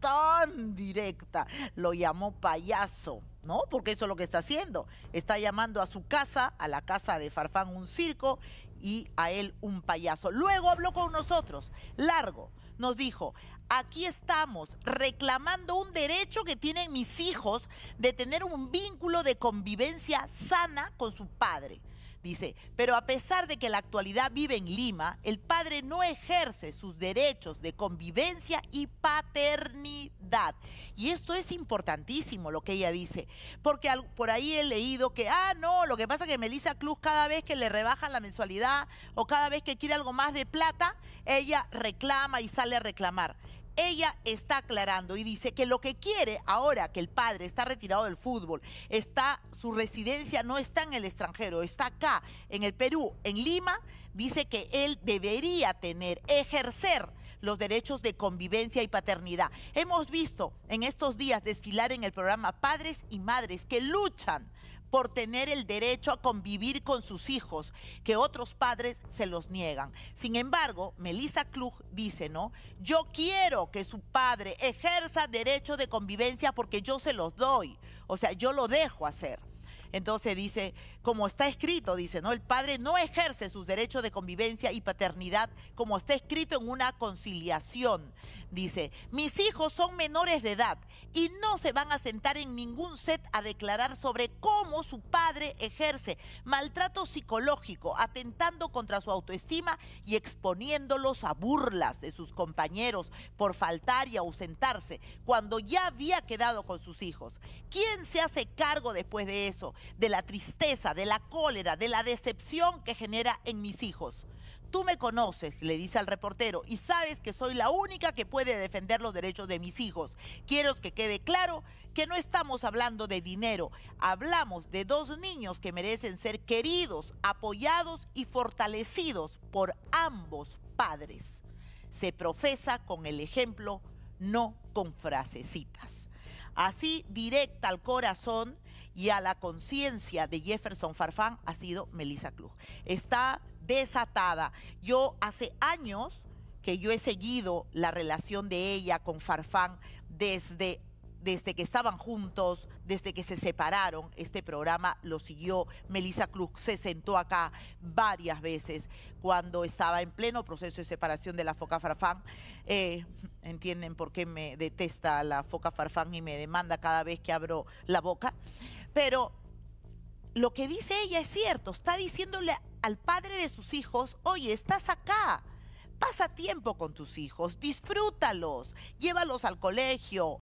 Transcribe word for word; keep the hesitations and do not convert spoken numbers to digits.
tan directa. Lo llamó payaso, ¿no? Porque eso es lo que está haciendo. Está llamando a su casa, a la casa de Farfán, un circo y a él un payaso. Luego habló con nosotros, largo. Nos dijo, aquí estamos reclamando un derecho que tienen mis hijos de tener un vínculo de convivencia sana con su padre. Dice, pero a pesar de que en la actualidad vive en Lima, el padre no ejerce sus derechos de convivencia y paternidad. Y esto es importantísimo lo que ella dice, porque al, por ahí he leído que, ah, no, lo que pasa es que Melissa Cruz cada vez que le rebajan la mensualidad o cada vez que quiere algo más de plata, ella reclama y sale a reclamar. Ella está aclarando y dice que lo que quiere ahora que el padre está retirado del fútbol, está, su residencia no está en el extranjero, está acá en el Perú, en Lima, dice que él debería tener, ejercer los derechos de convivencia y paternidad. Hemos visto en estos días desfilar en el programa padres y madres que luchan por tener el derecho a convivir con sus hijos, que otros padres se los niegan. Sin embargo, Melissa Klug dice, ¿no? Yo quiero que su padre ejerza derecho de convivencia porque yo se los doy. O sea, yo lo dejo hacer. Entonces dice, como está escrito, dice, ¿no? El padre no ejerce sus derechos de convivencia y paternidad como está escrito en una conciliación. Dice, mis hijos son menores de edad y no se van a sentar en ningún set a declarar sobre cómo su padre ejerce maltrato psicológico, atentando contra su autoestima y exponiéndolos a burlas de sus compañeros por faltar y ausentarse cuando ya había quedado con sus hijos. ¿Quién se hace cargo después de eso? De la tristeza, de la cólera, de la decepción que genera en mis hijos. Tú me conoces, le dice al reportero, y sabes que soy la única que puede defender los derechos de mis hijos. Quiero que quede claro que no estamos hablando de dinero, hablamos de dos niños que merecen ser queridos, apoyados y fortalecidos por ambos padres. Se profesa con el ejemplo, no con frasecitas. Así, directa al corazón y a la conciencia de Jefferson Farfán ha sido Melissa Klug. Está desatada. Yo hace años que yo he seguido la relación de ella con Farfán desde, desde que estaban juntos, desde que se separaron. Este programa lo siguió. Melissa Klug se sentó acá varias veces cuando estaba en pleno proceso de separación de la Foca Farfán. Eh, entienden por qué me detesta la Foca Farfán y me demanda cada vez que abro la boca. Pero lo que dice ella es cierto, está diciéndole al padre de sus hijos, oye, estás acá, pasa tiempo con tus hijos, disfrútalos, llévalos al colegio,